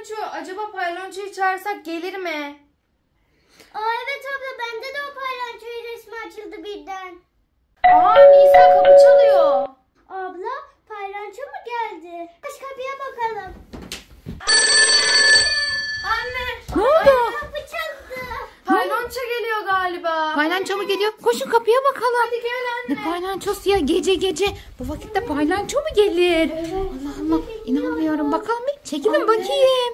paylanço. Acaba paylançoyu çağırsak gelir mi? Aa evet abla, bende de o paylançoyu resmi açıldı birden. Aa Nisa kapı çalıyor. Abla, paylanço mu geldi? Aç kapıya bakalım. Anne. Ne oldu? Kapı çaldı. Paylanço geliyor galiba. Paylanço mu geliyor? Koşun kapıya bakalım. Hadi gel anne. Ne paylançosu ya, gece gece. Bu vakitte paylanço mu gelir? Allah Allah, inanmıyorum. Bakalım bir çekilin bakayım.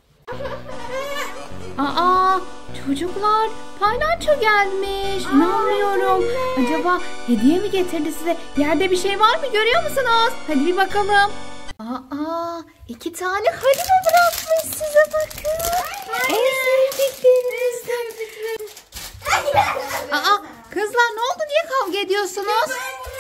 Aa, çocuklar, paylanço gelmiş. İnanmıyorum. Acaba hediye mi getirdi size? Yerde bir şey var mı, görüyor musunuz? Hadi bir bakalım. Aa, 2 tane Haribo bırakmış size, bakın. En sevdiklerinizden. Aa, kızlar ne oldu, niye kavga ediyorsunuz?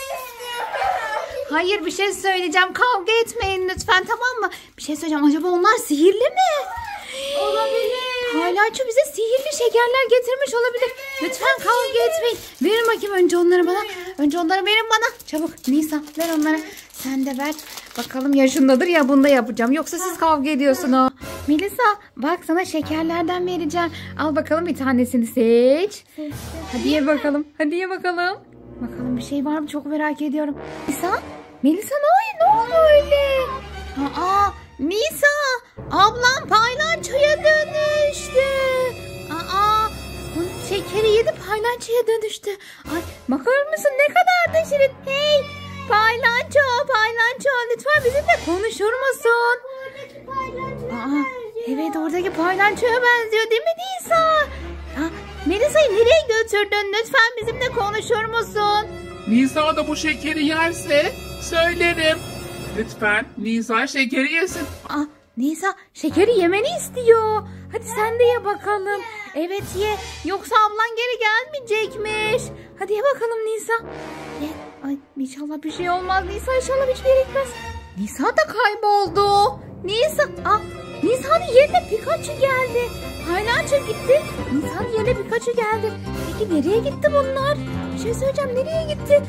Hayır, bir şey söyleyeceğim. Kavga etmeyin lütfen, tamam mı? Bir şey söyleyeceğim. Acaba onlar sihirli mi? Olabilir. Paylanço bize sihirli şekerler getirmiş olabilir. Lütfen kavga etmeyin. Verin bakayım önce onları bana. Önce onları verin bana. Çabuk Nisa, ver onları. Sen de ver. Bakalım ya şundadır ya bunda yapacağım. Yoksa siz kavga ediyorsunuz. Melisa, bak sana şekerlerden vereceğim. Al bakalım, bir tanesini seç. Hadi ye bakalım. Hadi ye bakalım. Bakalım bir şey var mı, çok merak ediyorum. Melisa ne oldu öyle? Aa, Nisa, ablam paylançoya dönüştü. Aa, bunun şekeri yedi, paylançoya dönüştü. Ay, bakar mısın ne kadar da şirin. Hey, paylanço lütfen bizimle konuşur musun? Oradaki paylançoya Aa, benziyor. evet, oradaki paylançoya benziyor değil mi Nisa? Melisa'yı nereye götürdün? Lütfen bizimle konuşur musun? Nisa da bu şekeri yerse söylerim. Lütfen Nisa şekeri yesin. Nisa şekeri yemeni istiyor. Hadi sen de ye bakalım. Evet ye. Yoksa ablan geri gelmeyecekmiş. Hadi ye bakalım Nisa. Ye. Ay, inşallah bir şey olmaz. Nisa inşallah hiçbir yere gitmez. Nisa da kayboldu. Nisa'nın yerine Pikachu geldi. Paylanço gitti. Nisa'nın yerine Pikachu geldi. Peki nereye gitti bunlar? Bir şey söyleyeceğim. Nereye gitti?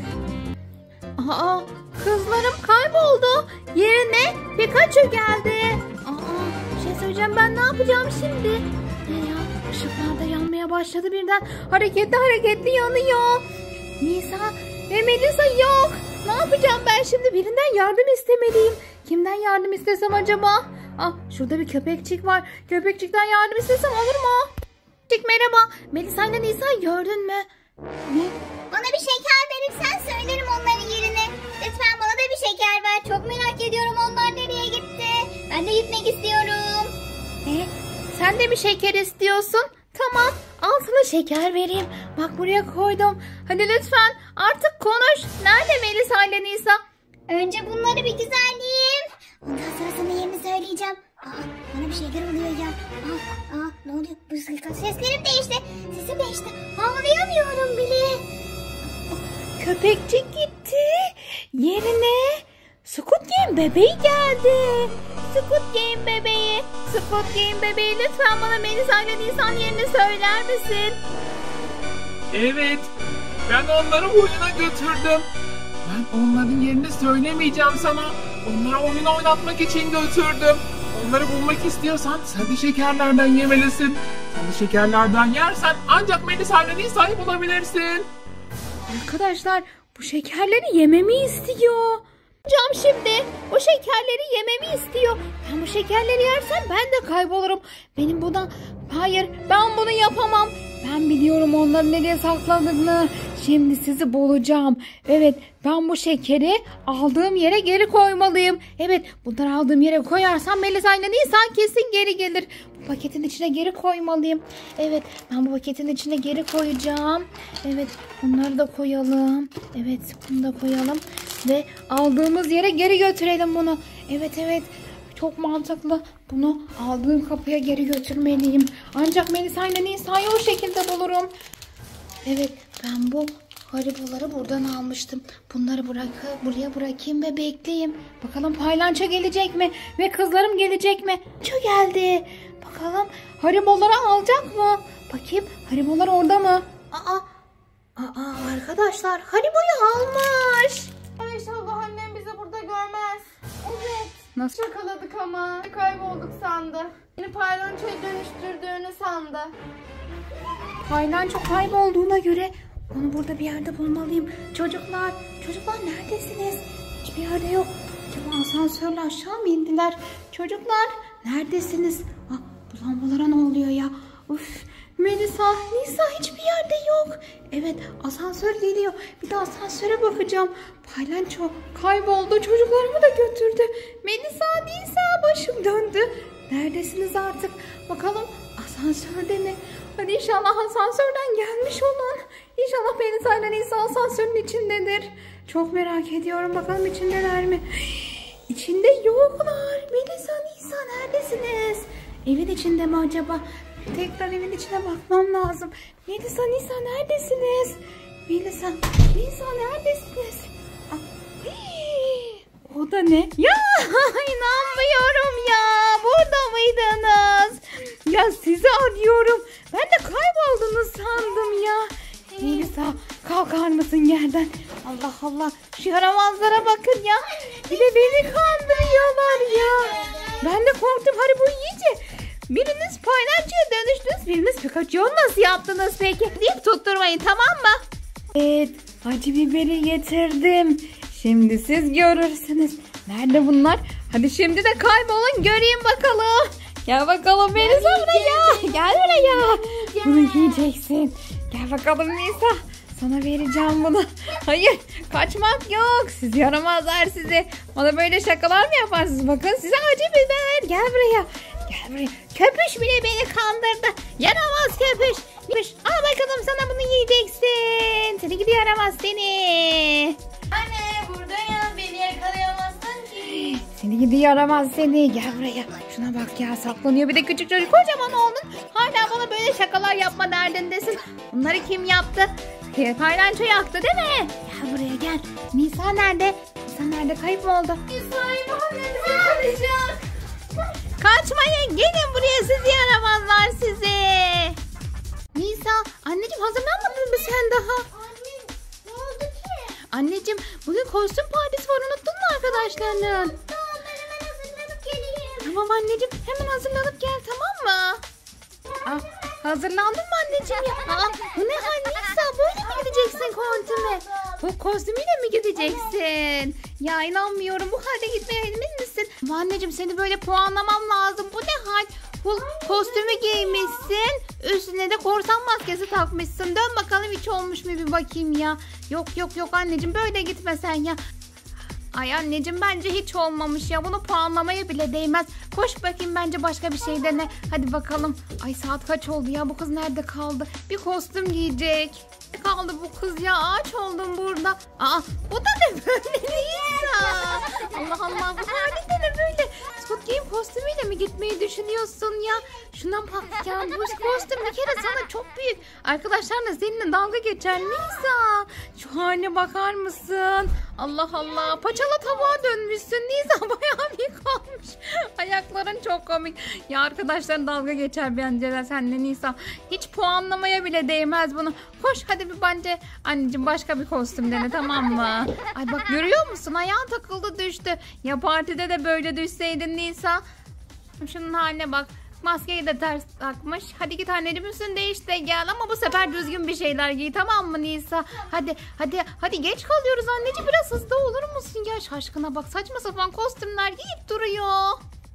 Kızlarım kayboldu. Yerine Pikachu geldi. Bir şey söyleyeceğim, ben ne yapacağım şimdi? Ne ya? Işıklar da yanmaya başladı birden. Hareketli yanıyor. Nisa ve Melisa yok. Ne yapacağım ben şimdi? Birinden yardım istemeliyim. Kimden yardım istesem acaba? Şurada bir köpekçik var. Köpekçikten yardım istesem olur mu? Merhaba. Melisa ile Nisa'yı gördün mü? Ne? Bana bir şeker verirsen söylerim onların yerini. Lütfen bana da bir şeker ver. Çok merak ediyorum onlar nereye gitti. Ben de gitmek istiyorum. Sen de mi şeker istiyorsun? Tamam, al sana şeker vereyim. Bak buraya koydum. Hadi lütfen artık konuş. Nerede Melisa ile Nisa? Önce bunları bir güzelleyeyim. Ondan sonra sana yerini söyleyeceğim. Bana bir şeyler oluyor ya. Ne oluyor? Bu seslerim değişti. Sesim değişti. Anlayamıyorum bile. Köpekçik gitti. Yerine Squid Game bebeği geldi. Squid Game bebeği lütfen bana Melisa ile Nisa'nın yerini söyler misin? Evet, ben onları oyuna götürdüm. Ben onların yerini söylemeyeceğim sana. Onları oyun oynatmak için götürdüm. Onları bulmak istiyorsan sen de şekerlerden yemelisin. Sen de şekerlerden yersen ancak Melisa ile Nisa'yı bulabilirsin. Arkadaşlar, bu şekerleri yememi istiyor. Şimdi o şekerleri yememi istiyor. Ben bu şekerleri yersem ben de kaybolurum. Hayır, ben bunu yapamam. Ben biliyorum onların nereye saklandığını. Şimdi sizi bulacağım. Evet, ben bu şekeri aldığım yere geri koymalıyım. Evet, bunları aldığım yere koyarsam Melisa ile Nisa kesin geri gelir. Bu paketin içine geri koymalıyım. Evet, ben bu paketin içine geri koyacağım. Evet, bunları da koyalım. Evet, bunu da koyalım. Ve aldığımız yere geri götürelim bunu. Evet. Çok mantıklı. Bunu aldığım kapıya geri götürmeliyim. Ancak Melisa ile Nisa'yı o şekilde bulurum. Evet, ben bu Haribo'ları buradan almıştım. Bunları buraya bırakayım ve bekleyeyim. Bakalım paylanço gelecek mi? Ve kızlarım gelecek mi? Çok geldi. Bakalım Haribo'ları alacak mı? Bakayım, Haribo'lar orada mı? Arkadaşlar, Haribo'yu almış. İnşallah annem bizi burada görmez. Evet. Nasıl? Şakaladık ama. Kaybolduk sandı. beni paylançoya dönüştürdüğünü sandı. Paylanço kaybolduğuna göre onu burada bir yerde bulmalıyım. Çocuklar neredesiniz? Hiçbir yerde yok. Acaba asansörle aşağı mı indiler? Çocuklar neredesiniz? Ah, bu lambalara ne oluyor ya? Uf, Melisa, Nisa hiçbir yerde yok. Evet, asansör geliyor. Bir de asansöre bakacağım. Paylanço kayboldu. Çocuklarımı da götürdü. Melisa, Nisa, başım döndü. Neredesiniz artık? Bakalım asansörde mi? Hadi inşallah asansörden gelmiş olun. İnşallah Melisa ile Nisa asansörün içindedir. Çok merak ediyorum. Bakalım içindeler mi? İçinde yoklar. Melisa, Nisa neredesiniz? Evin içinde mi acaba? Tekrar evin içine bakmam lazım. Melisa, Nisa neredesiniz? Melisa, Nisa neredesiniz? O da ne? Ya inanmıyorum ya. Burada mıydınız? Ya sizi arıyorum. Ben de kayboldunuz sandım ya. Melisa, kalkar mısın yerden? Allah Allah. Şu yaramazlara bakın ya. Bir de beni kandırıyorlar ya. Ben de korktum. Hadi bu iyice. Biriniz paylaşıya dönüştünüz. Biriniz Pikachu'yu nasıl yaptınız peki? Deyip tutturmayın, tamam mı? Evet. Acı biberi getirdim. Şimdi siz görürsünüz. Nerede bunlar? Hadi şimdi de kaybolun, göreyim bakalım. Gel bakalım Melisa buraya. Gel buraya. Bunu yiyeceksin. Gel bakalım Nisa. Sana vereceğim bunu. Hayır, kaçmak yok. Siz yaramazlar sizi. Bana böyle şakalar mı yaparsınız? Bakın size acı biber. Gel buraya. Gel buraya. Köpüş bile beni kandırdı. Yaramaz köpüş. Al bakalım, sana bunu yiyeceksin. Seni gidi yaramaz seni. Anne buradayım, beni yakalayamazsın ki. Seni gidi yaramaz seni. Gel buraya. Şuna bak ya, saklanıyor. Bir de küçük çocuk, kocaman oldun. Hala bana böyle şakalar yapma derdindesin. Bunları kim yaptı? Paylanço yaktı değil mi? Gel buraya gel. Nisa nerede? Nisa nerede? Kayıp mı oldu? İsmail annemizi yakalayacak. Kaçmayın, gelin buraya sizi yaramazlar sizi. Nisa, anneciğim hazırlanmadın mı sen daha? Anne ne oldu ki? Anneciğim, bugün kostüm partisi var, unuttun mu arkadaşlarının? Tamam, ben hemen hazırlanıp geleyim. Tamam anneciğim, hemen hazırlanıp gel, tamam mı? Hazırlandın mı anneciğim ya? Bu ne hal Nisa, böyle mi gideceksin kostüme? Bu kostümüyle mi gideceksin? Ya inanmıyorum, bu halde gitmeye emin misin? Ama anneciğim, seni böyle puanlamam lazım. Bu ne hal? Bu kostümü giymişsin, üstüne de korsan maskesi takmışsın. Dön bakalım, hiç olmuş mu bir bakayım ya. Yok anneciğim, böyle gitme sen ya. Ay anneciğim, bence hiç olmamış ya. Bunu puanlamaya bile değmez. Koş bakayım, bence başka bir şey dene. Hadi bakalım. Ay saat kaç oldu ya? Bu kız nerede kaldı? Bir kostüm giyecek. Ne kaldı bu kız ya? Ağaç oldum burada. Bu da ne böyle Nisa? Allah Allah, bu halinde ne böyle? Squid Game kostümüyle mi gitmeyi düşünüyorsun ya? Şuna bak ya, bu kostüm bir kere sana çok büyük. Arkadaşlarla seninle dalga geçer Nisa. Şu haline bakar mısın? Allah Allah, paçalı tavuğa dönmüşsün Nisa, bayağı büyük olmuş. Ayakların çok komik. Ya arkadaşlar dalga geçer bence de seninle Nisa. Hiç puanlamaya bile değmez bunu. Koş hadi bir bence anneciğim başka bir kostüm dene, tamam mı? Ay bak, görüyor musun, ayağın takıldı düştü. Ya partide de böyle düşseydin Nisa. Şunun haline bak. Maskeyi de ters takmış. Hadi git anneciğim, üstünü değiş de gel, ama bu sefer düzgün bir şeyler giy, tamam mı Nisa? Hadi geç kalıyoruz anneciğim, biraz hızlı olur musun ya? Şaşkına bak, saçma sapan kostümler giyip duruyor.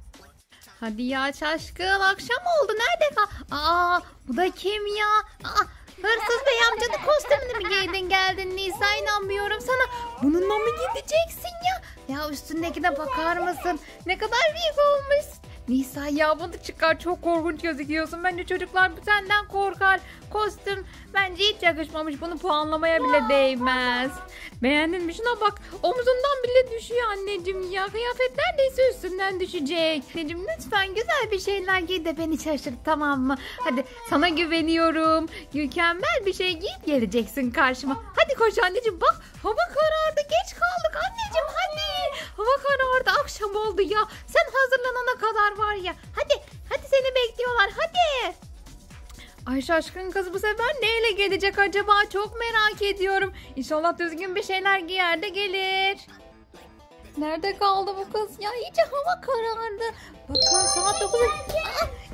Hadi ya Şaşkın, akşam oldu, nerede kal? Bu da kim ya? Hırsız bey amcanın kostümünü mü giydin geldin Nisa, inanmıyorum sana. Bununla mı gideceksin ya? Ya üstündekine bakar mısın? Ne kadar büyük olmuş. Nisa ya, bunu çıkar, çok korkunç gözüküyorsun. Bence çocuklar senden korkar. Kostüm bence hiç yakışmamış. Bunu puanlamaya bile değmez. Beğendin mi? Şuna bak, omzundan bile düşüyor anneciğim ya. Kıyafet neredeyse üstünden düşecek. Anneciğim lütfen güzel bir şeyler giy de beni şaşırt, tamam mı? Hadi, sana güveniyorum. Mükemmel bir şey giyip geleceksin karşıma. Hadi koş anneciğim, bak hava karardı, geç kaldık anneciğim, hadi. Hava karardı, akşam oldu ya. Sen hazırlanana kadar var ya. Hadi seni bekliyorlar, hadi. Ay Şaşkın kız bu sefer neyle gelecek acaba? Çok merak ediyorum. İnşallah düzgün bir şeyler giyer de gelir. Nerede kaldı bu kız ya? İyice hava karardı. Bakın saat 9'a...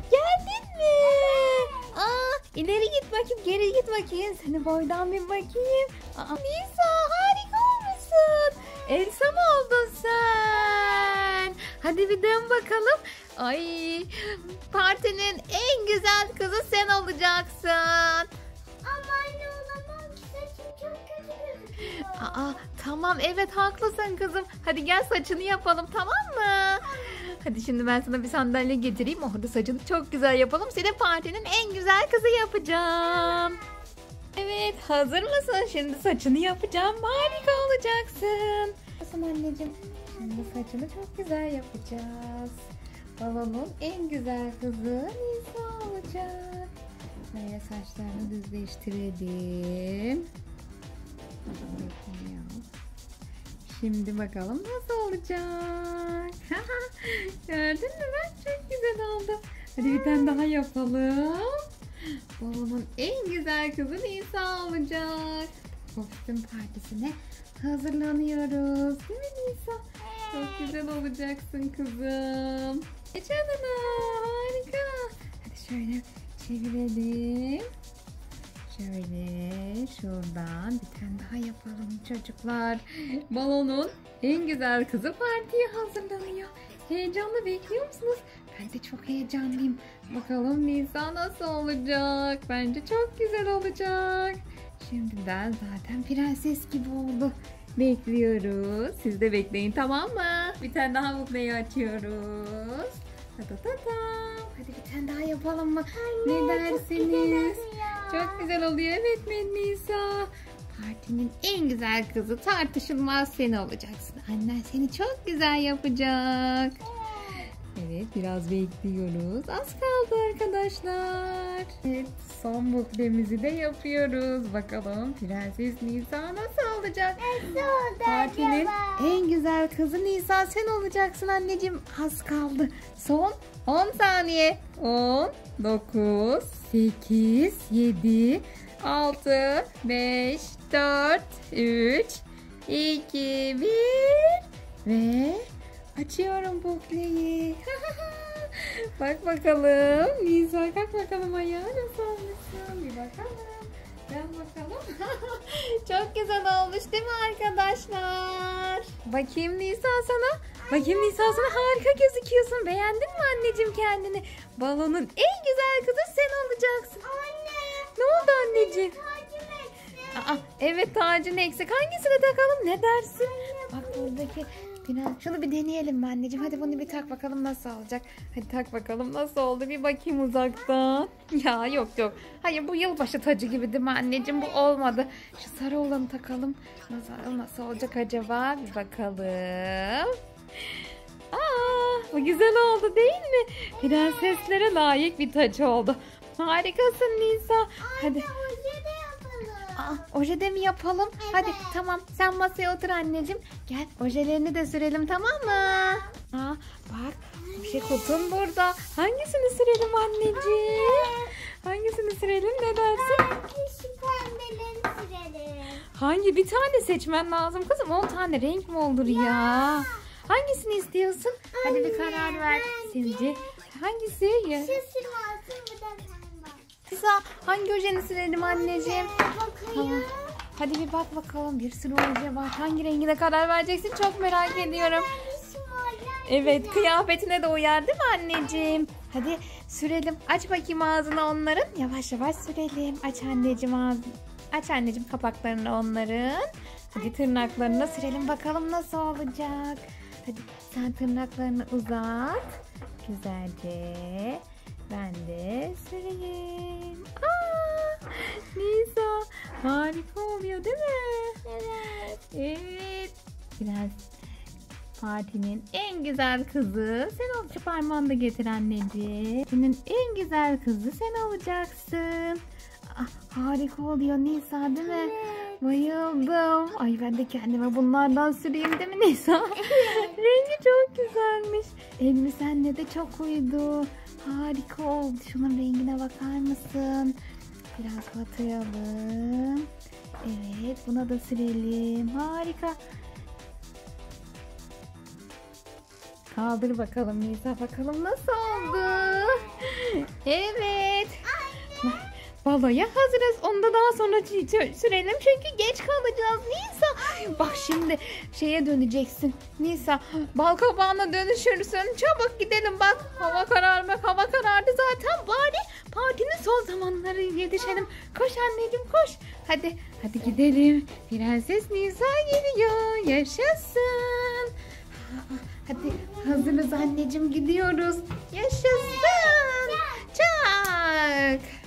geri git bakayım. Seni boydan bir bakayım. Nisa harika olmuşsun. Elsa mı oldun sen? Hadi bir dön bakalım. Ay, partinin en güzel kızı sen olacaksın. Ama anne olamam ki, saçım çok kötü gözüküyor. Tamam, evet haklısın kızım. Hadi gel saçını yapalım, tamam mı? Hadi şimdi ben sana bir sandalye getireyim. Orada saçını çok güzel yapalım. Seni partinin en güzel kızı yapacağım. Evet, hazır mısın? Şimdi saçını yapacağım. Harika olacaksın. Nasıl anneciğim? Şimdi saçını çok güzel yapacağız. Balonun en güzel kızı Nisa olacak. Böyle saçlarını düzleştirelim. Şimdi bakalım nasıl olacak. Gördün mü, bak çok güzel oldu. Hadi bir tane daha yapalım. Balonun en güzel kızı Nisa olacak. Kostüm partisine hazırlanıyoruz. Değil mi Nisa? Çok güzel olacaksın kızım. Geç adına, harika. Hadi şöyle çevirelim. Şöyle şuradan bir tane daha yapalım çocuklar. Balonun en güzel kızı partiye hazırlanıyor. Heyecanla bekliyor musunuz? Ben de çok heyecanlıyım. Bakalım Nisa nasıl olacak? Bence çok güzel olacak. Şimdiden zaten prenses gibi oldu. Bekliyoruz. Siz de bekleyin, tamam mı? Bir tane daha mutluyu açıyoruz. Hadi bir tane daha yapalım mı? Ne dersiniz? Çok güzel oluyor. Evet Nisa. Partinin en güzel kızı tartışılmaz sen olacaksın. Annen seni çok güzel yapacak. Evet, biraz bekliyoruz. Az kaldı arkadaşlar. Evet, son buklemizi de yapıyoruz. Bakalım Prenses Nisa nasıl olacak? Partinin en güzel kızı Nisa sen olacaksın anneciğim. Az kaldı. Son 10 saniye. 10, 9, 8, 7, 6, 5, 4, 3, 2, 1 ve açıyorum bukleyi. Bak bakalım. Nisa kalk bakalım ayağa, nasıl olmuşsun? Bir bakalım. Ben bakalım. Çok güzel olmuş değil mi arkadaşlar? Bakayım Nisa sana. Bakayım Nisa sana, harika gözüküyorsun. Beğendin mi anneciğim kendini? Balonun en güzel kızı sen olacaksın. Anne. Ne oldu anneciğim? Tacım eksik. Evet, tacın eksik. Hangisini takalım, ne dersin? Bak buradaki şunu bir deneyelim mi anneciğim? Hadi bunu bir tak bakalım nasıl olacak. Hadi tak bakalım nasıl oldu, bir bakayım uzaktan. Ya yok. Hayır, bu yılbaşı tacı gibi değil mi anneciğim? Bu olmadı. Şu sarı olanı takalım. Nasıl olacak acaba? Bir bakalım. Bu güzel oldu değil mi? Prenseslere layık bir taç oldu. Harikasın Nisa. Hadi. Oje mi yapalım? Evet. Hadi tamam, sen masaya otur anneciğim. Gel, ojelerini de sürelim, tamam mı? Bak, oje kutum burada. Hangisini sürelim anneciğim? Hangisini sürelim, ne dersin? Şu pembeleri sürelim. Hangi, bir tane seçmen lazım kızım. 10 tane renk mi olur ya? Hangisini istiyorsun? Hadi bir karar ver. Sizce hangisi? Şu sürmasın, bu da pembe. Nisa, hangi ojeni sürelim anneciğim? Tamam. Hadi bir bak bakalım. Bir sürü oje var. Hangi rengine karar vereceksin? Çok merak ediyorum. Evet, kıyafetine de uyar değil mi anneciğim? Hadi sürelim. Aç bakayım ağzını onların. Yavaş yavaş sürelim. Aç anneciğim ağzını. Aç anneciğim kapaklarını onların. Hadi tırnaklarına sürelim bakalım nasıl olacak. Hadi sen tırnaklarını uzat. Güzelce. Ben de süreyim. Nisa, harika oluyor değil mi? Evet. Biraz partinin en güzel kızı sen ol. Şu parmağını da getir anneciğim. Partinin en güzel kızı sen olacaksın. Harika oluyor Nisa değil mi? Evet. Bayıldım. Ay, ben de kendime bunlardan süreyim değil mi Nisa? Rengi çok güzelmiş. Elbisenle de çok uydu. Harika oldu. Şunun rengine bakar mısın? Biraz batıralım. Evet, buna da sürelim. Harika. Kaldır bakalım Nisa. Bakalım nasıl oldu? Evet. Baloya hazırız. Onu da daha sonra sürelim çünkü geç kalacağız Nisa. Bak şimdi şeye döneceksin. Nisa bal kabağına dönüşürsün. Çabuk gidelim bak. Hava karardı zaten. Bari partinin son zamanları yetişelim. Koş anneciğim koş. Hadi gidelim. Prenses Nisa geliyor. Yaşasın. Hadi hazırız anneciğim gidiyoruz. Yaşasın. Çak.